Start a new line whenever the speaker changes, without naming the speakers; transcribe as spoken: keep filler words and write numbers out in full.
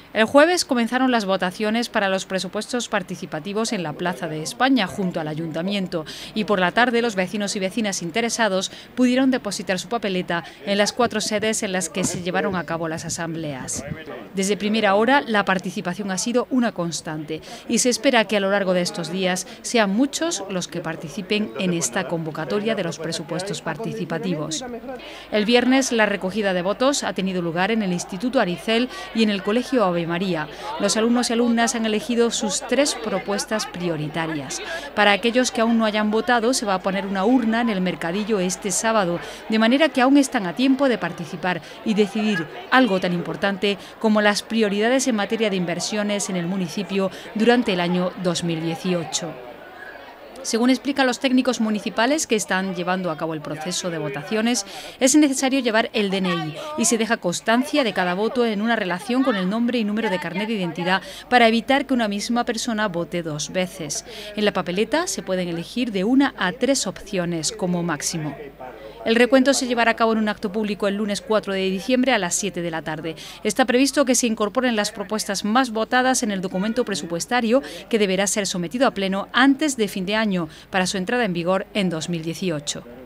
El jueves comenzaron las votaciones para los presupuestos participativos en la Plaza de España, junto al Ayuntamiento, y por la tarde los vecinos y vecinas interesados pudieron depositar su papeleta en las cuatro sedes en las que se llevaron a cabo las asambleas. Desde primera hora la participación ha sido una constante y se espera que a lo largo de estos días sean muchos los que participen en esta convocatoria de los presupuestos participativos. El viernes la recogida de votos ha tenido lugar en el Instituto Aricel y en el Colegio Ave María. Los alumnos y alumnas han elegido sus tres propuestas prioritarias. Para aquellos que aún no hayan votado, se va a poner una urna en el mercadillo este sábado, de manera que aún están a tiempo de participar y decidir algo tan importante como las prioridades en materia de inversiones en el municipio durante el año dos mil dieciocho. Según explican los técnicos municipales que están llevando a cabo el proceso de votaciones, es necesario llevar el D N I y se deja constancia de cada voto en una relación con el nombre y número de carnet de identidad para evitar que una misma persona vote dos veces. En la papeleta se pueden elegir de una a tres opciones como máximo. El recuento se llevará a cabo en un acto público el lunes cuatro de diciembre a las siete de la tarde. Está previsto que se incorporen las propuestas más votadas en el documento presupuestario que deberá ser sometido a pleno antes de fin de año para su entrada en vigor en dos mil dieciocho.